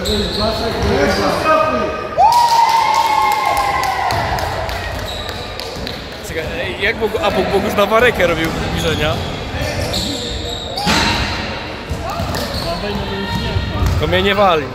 Czekaj, jak Bogusz na warekę robił zbliżenia? To mnie nie wali.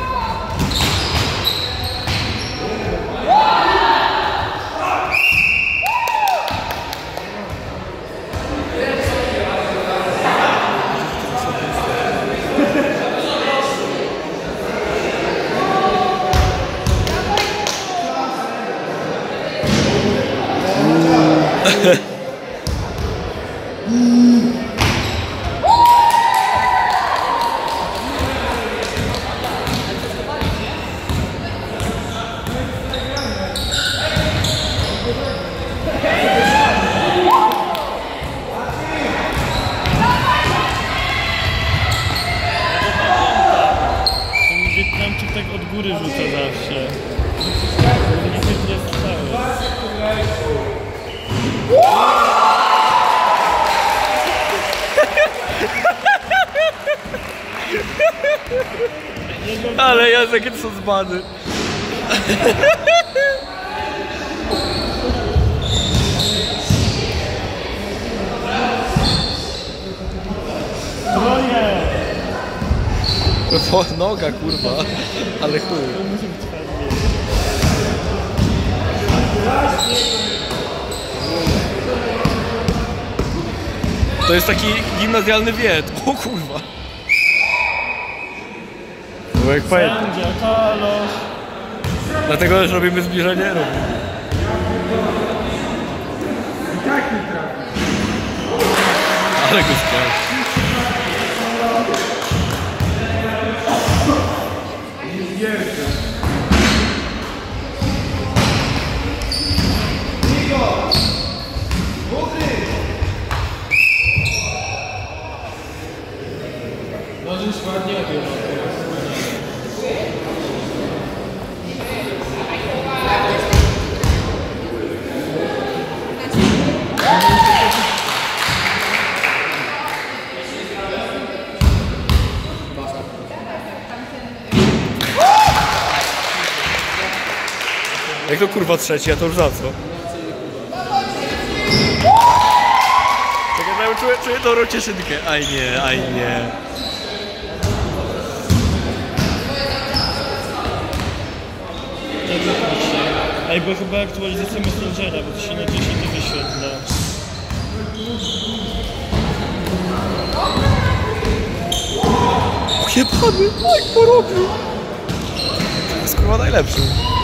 Wietnamczyk tak od góry rzuca zawsze. Nigdy nie strzały. Ale Jacek, jakie to są dzbany. O, noga, kurwa, ale chuj. To jest taki gimnazjalny wiet. O kurwa. Bo jak Sędzia, Kalosz. Dlatego też robimy zbliżenie. Ale go sprawdź. Możesz ładnie odjechać. Jak to kurwa trzeci, a to już za co? Tak ja czuję dobrą cieszynkę. Aj nie, aj nie. Ej, bo chyba aktualizacja Messengera, bo to się na 10 nie wyświetla. Ojebany, jak porobił. To jest kurwa najlepszy.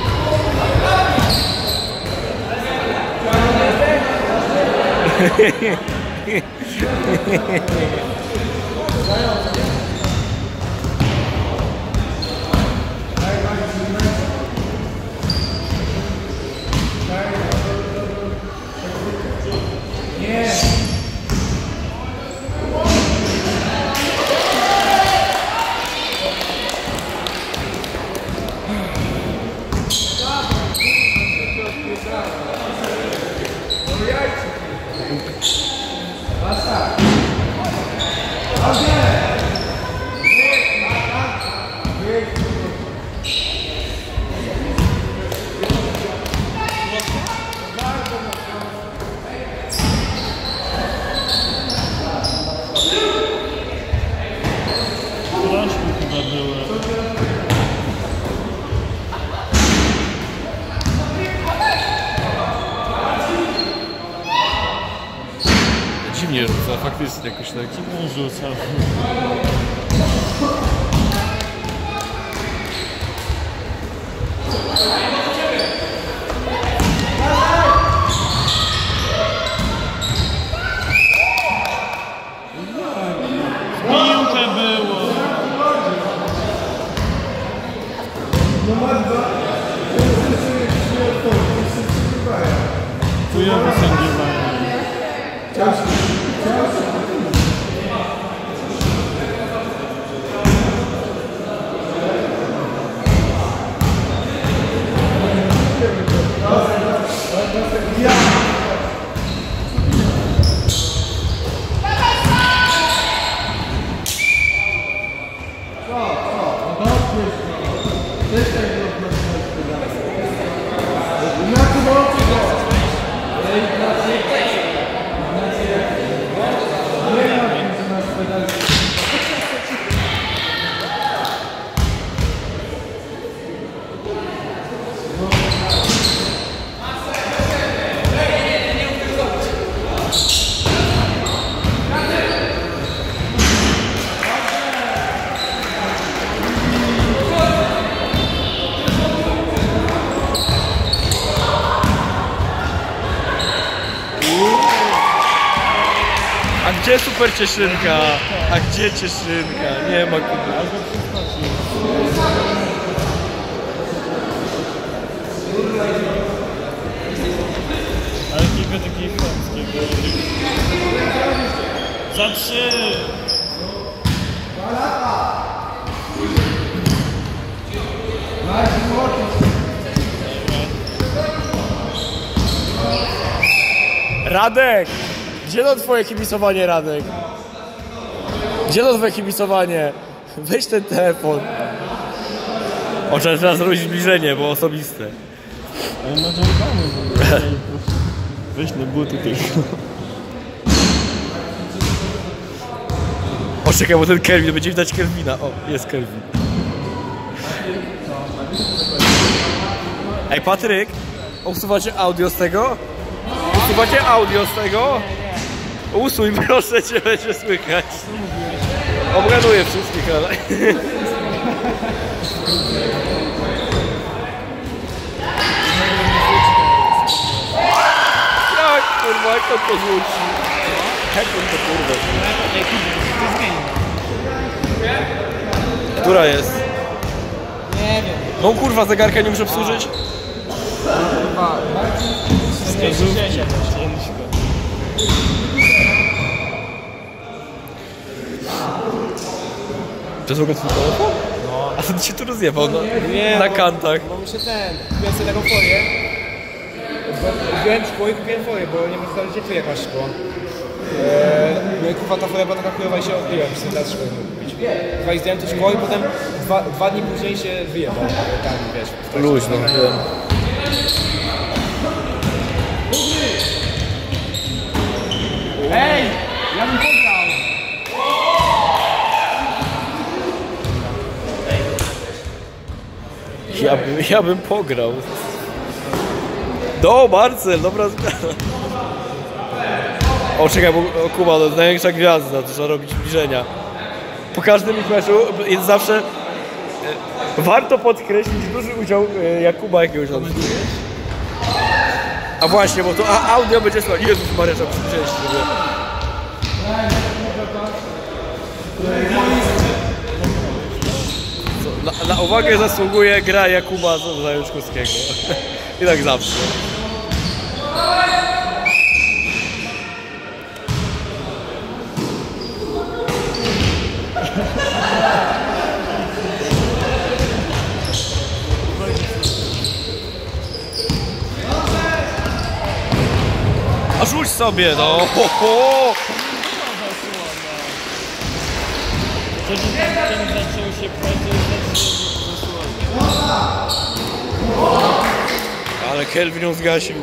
Dziwnie rzuca, faktycznie jakoś tak. Dziwnie rzuca. Piłkę było! Chujowy sędziowanie. gdzie super Cieszynka? A gdzie Cieszynka? Nie ma Kuby. Ale kilka takich chamskich. Za 3! Radek! Gdzie to twoje kibicowanie, Radek? Gdzie to twoje kibicowanie? Weź ten telefon. O, trzeba teraz zrobić zbliżenie, bo osobiste. Ale na żądamy w ogóle. Weź na buty tylko. O, czekaj, bo ten Kelvin, będzie widać Kelvina. O, jest Kelvin. Ej, Patryk, usuwacie audio z tego? Usuwacie audio z tego? Usuń, proszę cię, będzie słychać. Obranuję wszystkich, ale... Jak, kurwa, jak on to rzuci? Jak on to, kurwa? Która jest? Nie wiem. No kurwa, zegarka nie muszę obsłużyć? To jest w ogóle twój telefon? No. A co ty się tu rozjebał na kantach? Bo mi się kupiłem sobie taką folię. Wziąłem szkło i kupiłem folię, bo nie mogę znaleźć tu jakaś szkło. No i kurwa ta folia była taka chujowa i się odbiła, już sobie teraz szkło nie mógł kupić. Kurwa i zdjąłem to szkło i potem dwa dni później się wyjebał. Tam, wiesz. Luźno, wiem. Ej! Ja bym pograł! Ja bym pograł. Do, Marcel, dobra zmiana. O, czekaj, bo o, Kuba, to jest największa gwiazda, to trzeba robić zbliżenia. Po każdym ich meczu jest zawsze... warto podkreślić duży udział Jakuba jakiegoś tam. A właśnie, bo to audio będzie słychać. Jezus Maria, trzeba przyjrzeć sobie. Na uwagę zasługuje gra Jakuba Zajączkowskiego. I tak zawsze. A rzuć sobie, no! Ho, ho. Ten zaczął się Ale Kelvin ją zgasił.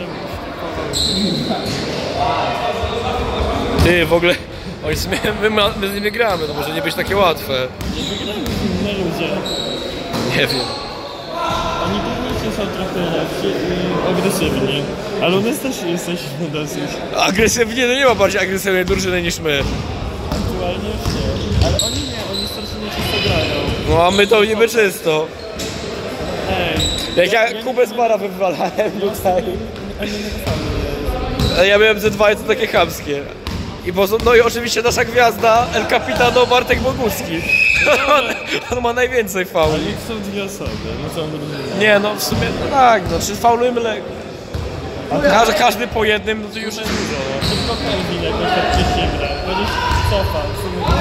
Ty, w ogóle... Oni sobie, my z nimi gramy, to może nie być takie łatwe. inne ludzie. Nie wiem. Oni też są trochę lepsi i agresywni. Ale u nas też jesteśmy dosyć. Agresywnie? No nie ma bardziej agresywnej drużyny niż my. Aktualnie nie. Ale oni nie, oni strasznie czysto grają. No a my to niby czysto. Ej. Jak ja Kubę z bara wywalałem tutaj. Oni nie dostali. Ja miałem ze dwa i to takie chamskie. No i oczywiście nasza gwiazda, El Capitano Bartek Bogucki. On ma najwięcej fauli. Ale są dwie osoby, no co on rozumie? Nie no, w sumie, no tak, no czy faulujemy lekko. Każdy po jednym, no to już jest dużo. No. Tylko Kelvin jakoś tak wcześniej gra. Będziesz cofał, w sumie.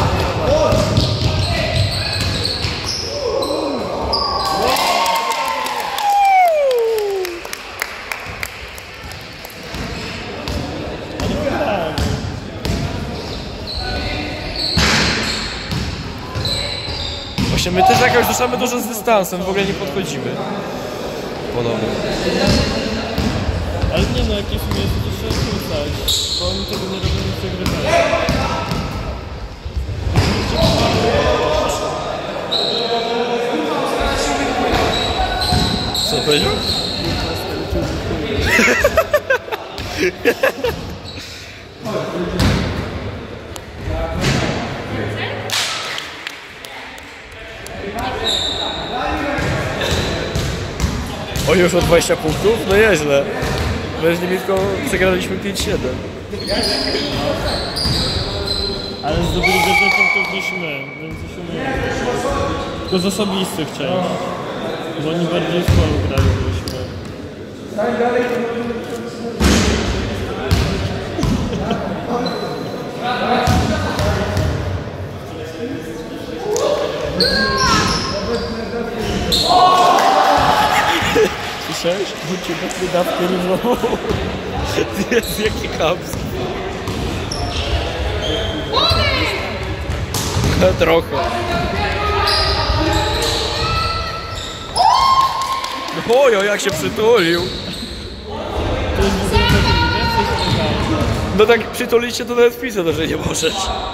Właśnie my też jakoś ruszamy dużo z dystansem, w ogóle nie podchodzimy. Podobnie. Ale nie no, jakieś miejsce to trzeba rzucać, bo oni tego nie robią, nie przegrywają. Co powiedział? O, już o 20 punktów? No nieźle. My z nimi tylko przegraliśmy 5-7. Ale zdobyli więcej punktów niż my, więc się umieją. Tylko z osobistych części. Bo oni bardziej w polu grali niż my. Słyszałeś? Bo cię tak wydawkę różową. Jest jaki chamski. Trochę. Ojo, jak się przytulił. To jest w ogóle możliwe? Coś takiego. No tak przytulić się to nawet wpisę, to że nie możesz.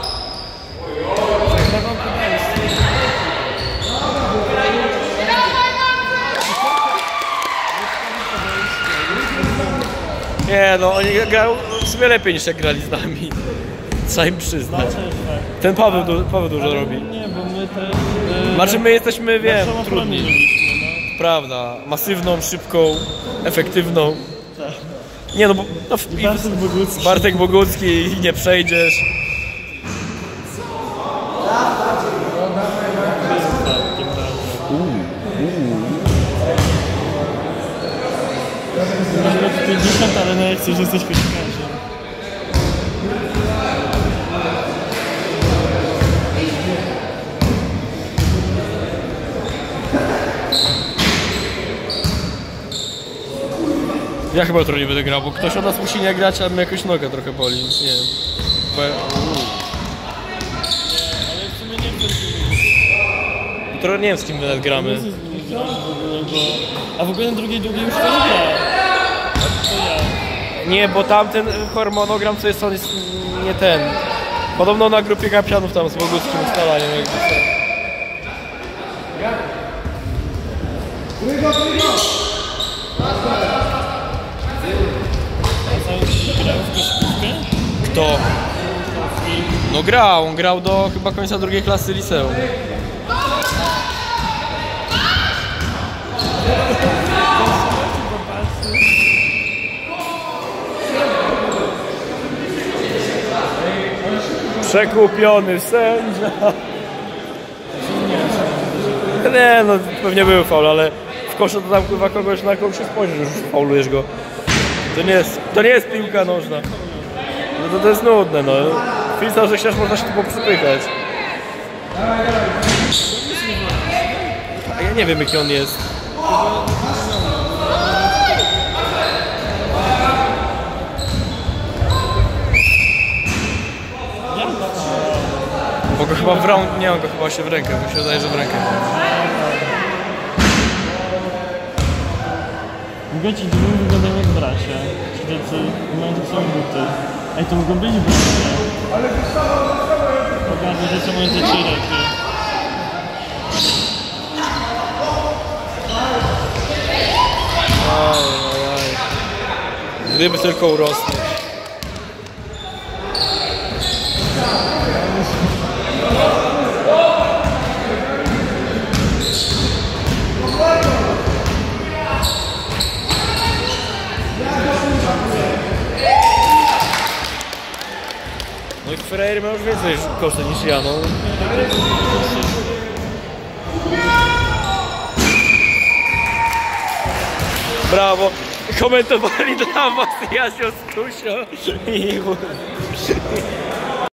Nie no, oni grają w sumie lepiej niż jak grali z nami. Trzeba im przyznać. Ten Paweł dużo robi. Nie, bo my też... Znaczy my jesteśmy, wiem, trudni. robiliśmy, no. Prawda, masywną, szybką, efektywną. Tak. Nie no bo... No, Bartek Bogucki. Bartek Bogucki i nie przejdziesz. Może być 50, ale no jak chcesz, że jesteś koszykarzem. Ja chyba jutro nie będę grał, bo ktoś od nas musi nie grać, a mnie jakoś noga trochę boli, więc nie wiem. Ale w sumie nie wiem, Jutro nie wiem z kim my nawet gramy. a w ogóle na drugiej długiej już to nie gra. To ja. Nie, bo tamten harmonogram co jest, on jest nie ten. Podobno na grupie kapianów tam z Boguckim ustalaniem jakby co. Grał w koszykówkę? Kto? No grał, on grał do chyba końca drugiej klasy liceum. Przekupiony sędzia. Nie no, pewnie był faul, ale w koszu to tam chyba kogoś na kogoś spojrzysz, już faulujesz go. To nie jest piłka nożna. No to jest nudne, no. Pisał, że chciałeś, można się tu poprzypychać. A ja nie wiem, jaki on jest. Bo go chyba w rąk, nie, on go chyba się w rękę, mi się wydaje, że w rękę. W ogóle ci dwóch wyglądają jak bracia. Ci tacy mają te same buty. Ej, to mogą być bracia. Pokażę, że co mają te czyreki. Ajajaj. Gdyby tylko urosły. No i Ferreira ma już więcej kosztów niż ja, no. Brawo! Komentowali dla was Jasio Stusio i